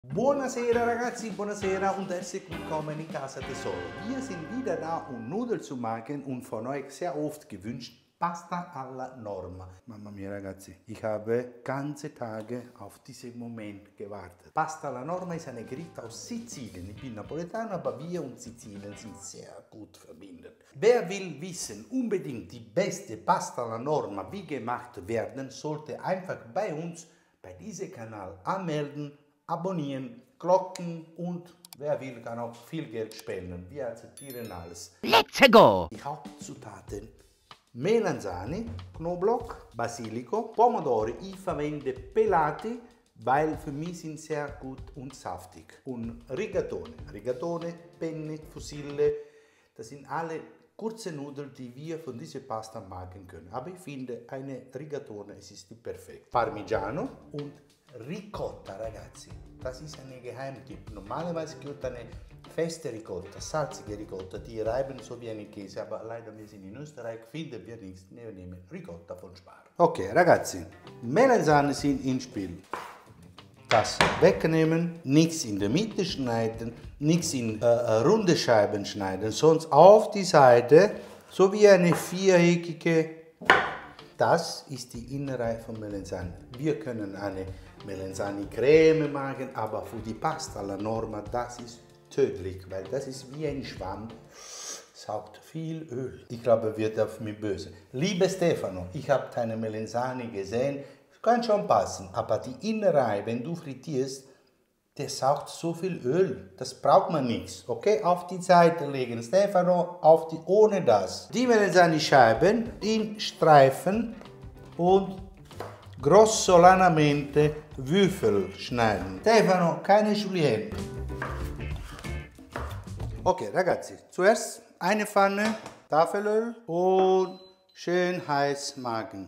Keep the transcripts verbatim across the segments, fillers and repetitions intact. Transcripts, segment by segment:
Buonasera ragazzi, buonasera und herzlich willkommen in Casa Tesoro. Wir sind wieder da, um Nudeln zu machen und von euch sehr oft gewünscht Pasta alla Norma. Mamma mia ragazzi, ich habe ganze Tage auf diesen Moment gewartet. Pasta alla Norma ist ein Gericht aus Sizilien. Ich bin Napoletano, aber wir und Sizilien sind sehr gut verbindet. Wer will wissen, unbedingt die beste Pasta alla Norma, wie gemacht werden, sollte einfach bei uns, bei diesem Kanal anmelden, abonnieren, Glocken und wer will, kann auch viel Geld spenden. Wir akzeptieren alles. Let's go! Die Hauptzutaten: Melanzani, Knoblauch, Basilico, Pomodori. Ich verwende pelati, weil für mich sind sehr gut und saftig. Und Rigatone. Rigatone, Penne, Fusilli, das sind alle kurze Nudeln, die wir von dieser Pasta machen können. Aber ich finde, eine Rigatone es ist die perfekt. Parmigiano und Ricotta, ragazzi. Das ist ein Geheimtipp. Normalerweise gibt es eine feste Ricotta, salzige Ricotta, die reiben so wie eine Käse, aber leider wir sind in Österreich, finden wir nichts. Wir nehmen Ricotta von Spar. Okay, ragazzi, Melanzane sind ins Spiel. Das wegnehmen, nichts in der Mitte schneiden, nichts in äh, runde Scheiben schneiden, sonst auf die Seite, so wie eine viereckige. Das ist die Innerei von Melanzane. Wir können eine Melanzani-Creme machen, aber für die Pasta alla Norma, das ist tödlich, weil das ist wie ein Schwamm, saugt viel Öl. Ich glaube, wird auf mich böse. Liebe Stefano, ich habe deine Melanzani gesehen, kann schon passen, aber die Innerei, wenn du frittierst, der saugt so viel Öl, das braucht man nichts. Okay, auf die Seite legen, Stefano, auf die, ohne das. Die Melanzani-Scheiben in Streifen und grossolanamente Würfel schneiden. Stefano, keine Julienne. Okay, ragazzi, zuerst eine Pfanne, Tafelöl und schön heiß machen.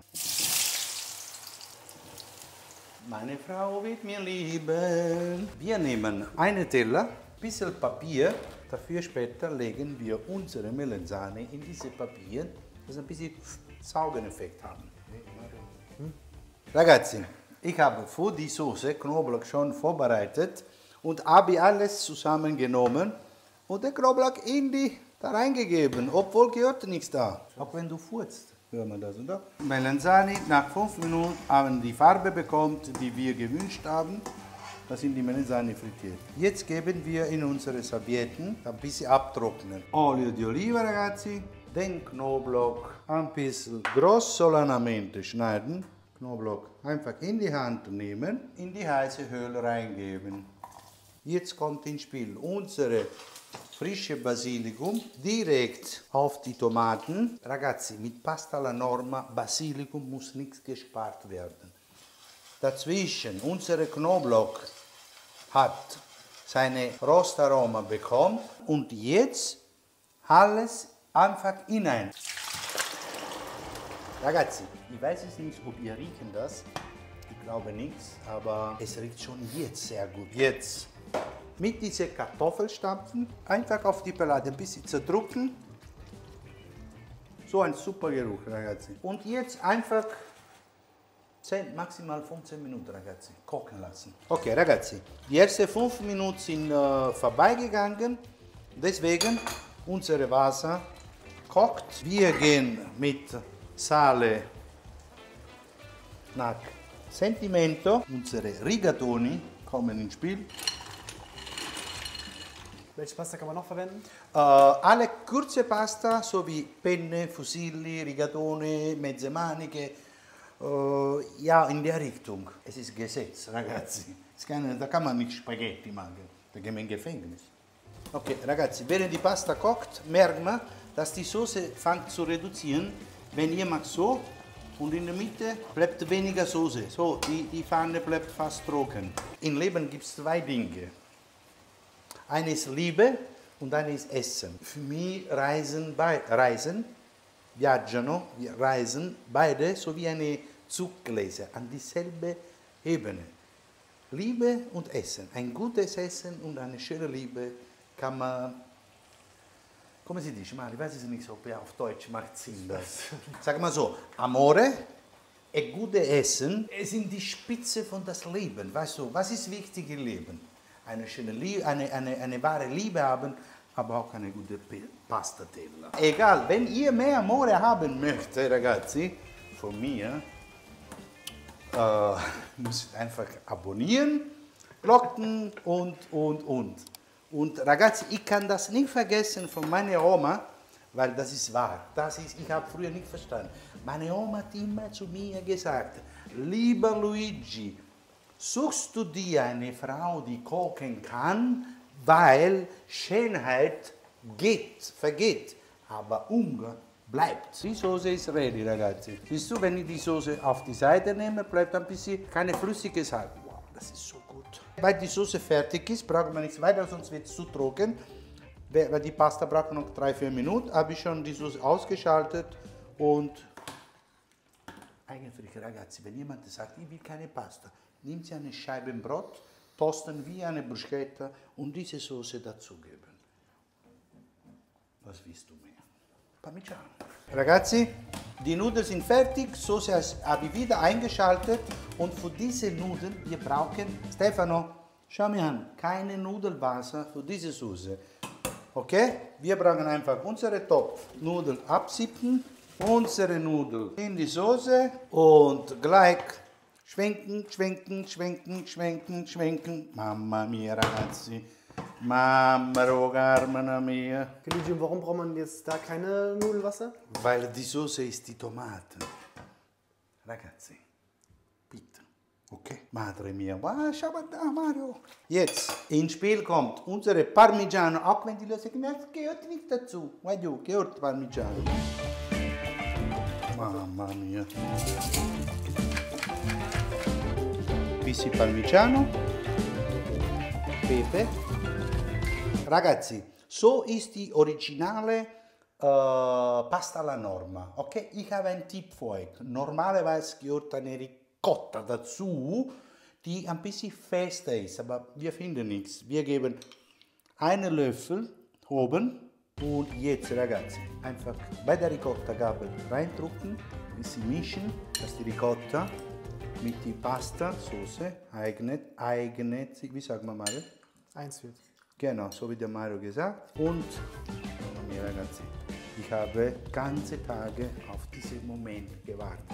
Meine Frau wird mir lieben. Wir nehmen einen Teller, ein bisschen Papier. Dafür später legen wir unsere Melanzane in diese Papier, dass ein bisschen Saugeneffekt haben. Hm? Ragazzi, ich habe für die Soße Knoblauch schon vorbereitet und habe alles zusammengenommen und den Knoblauch in die da reingegeben, obwohl gehört nichts da. Auch wenn du furzt. Hört man das, oder? Melanzani, nach fünf Minuten haben die Farbe bekommen, die wir gewünscht haben. Das sind die Melanzani frittiert. Jetzt geben wir in unsere Servietten ein bisschen abtrocknen. Olio di oliva, ragazzi. Den Knoblauch ein bisschen grossolanamente schneiden. Knoblauch einfach in die Hand nehmen, in die heiße Öl reingeben. Jetzt kommt ins Spiel unsere frische Basilikum direkt auf die Tomaten. Ragazzi, mit Pasta alla Norma, Basilikum muss nichts gespart werden. Dazwischen, unser Knoblauch hat seine Rostaroma bekommen und jetzt alles einfach hinein. Ragazzi, ich weiß es nicht, ob ihr riechen das. Ich glaube nichts, aber es riecht schon jetzt sehr gut. Jetzt. Mit diesen Kartoffelstampfen einfach auf die Pelade ein bisschen zerdrücken. So ein super Geruch, ragazzi. Und jetzt einfach zehn, maximal fünfzehn Minuten, ragazzi, kochen lassen. Okay, ragazzi, die ersten fünf Minuten sind äh, vorbeigegangen. Deswegen unser Wasser kocht. Wir gehen mit Sale nach Sentimento. Unsere Rigatoni kommen ins Spiel. Welche Pasta kann man noch verwenden? Uh, alle kurze Pasta, so wie Penne, Fusilli, Rigatone, mezze Maniche, uh, ja, in der Richtung. Es ist Gesetz, ragazzi. Es kann, da kann man nicht Spaghetti machen, da gehen wir in Gefängnis. Okay, ragazzi, während die Pasta kocht, merkt man, dass die Soße fängt zu reduzieren. Wenn ihr macht so und in der Mitte bleibt weniger Soße. So, die, die Pfanne bleibt fast trocken. Im Leben gibt es zwei Dinge. Eine ist Liebe und eine ist Essen. Für mich reisen, reisen, viaggiano, wir reisen beide so wie eine Zuggläser an dieselbe Ebene. Liebe und Essen. Ein gutes Essen und eine schöne Liebe kann man, come si dice, ma ich weiß es nicht, ob er auf Deutsch macht Sinn das. Sag mal so, Amore e gute Essen sind die Spitze von das Leben. Weißt du, was ist wichtig im Leben? eine, schöne Liebe, eine, eine, eine wahre Liebe haben, aber auch eine gute Pastateller. Egal, wenn ihr mehr Amore haben möchtet, ragazzi, von mir, äh, müsst ihr einfach abonnieren, Glocken und, und, und. Und ragazzi, ich kann das nicht vergessen von meiner Oma, weil das ist wahr. Das ist, ich habe früher nicht verstanden. Meine Oma hat immer zu mir gesagt, lieber Luigi, suchst du dir eine Frau, die kochen kann, weil Schönheit geht, vergeht, aber Hunger bleibt. Die Soße ist ready, ragazzi. Siehst du, wenn ich die Soße auf die Seite nehme, bleibt ein bisschen keine flüssige Salz. Wow, das ist so gut. Weil die Soße fertig ist, braucht man nichts weiter, sonst wird es zu trocken. Weil die Pasta braucht noch drei, vier Minuten, habe ich schon die Soße ausgeschaltet und eigentlich, ragazzi, wenn jemand sagt, ich will keine Pasta, nimmt sie eine Scheibe Brot, toasten wie eine Bruschetta und diese Soße dazugeben. Was willst du mehr? Parmigiano. Ragazzi, die Nudeln sind fertig, Soße habe ich wieder eingeschaltet und für diese Nudeln, wir brauchen, Stefano, schau mir an, keine Nudelwasser für diese Soße. Okay? Wir brauchen einfach unsere Topfnudeln absippen, unsere Nudeln in die Soße und gleich schwenken, schwenken, schwenken, schwenken, schwenken. Mamma mia, ragazzi. Mamma rogarmana mia. Luigi, und warum braucht man jetzt da keine Nudelwasser? Weil die Soße ist die Tomate. Ragazzi, bitte. Okay? Madre mia, wow, schau mal da, Mario. Jetzt ins Spiel kommt unsere Parmigiano, auch wenn die Leute sagen, das gehört nicht dazu. Guarda, gehört Parmigiano. Mamma mia. Bisschen Parmigiano. Pepe. Ragazzi, so ist die originale äh, Pasta alla Norma. Okay? Ich habe einen Tipp für euch. Normalerweise gehört eine Ricotta dazu, die ein bisschen fester ist, aber wir finden nichts. Wir geben einen Löffel oben und jetzt, ragazzi, einfach bei der Ricotta-Gabel reindrücken, ein bisschen mischen, dass die Ricotta mit der Pasta-Soße eignet, eignet, wie sagt man mal? Eins wird. Genau, so wie der Mario gesagt. Und, ragazzi, ich habe ganze Tage auf diesen Moment gewartet.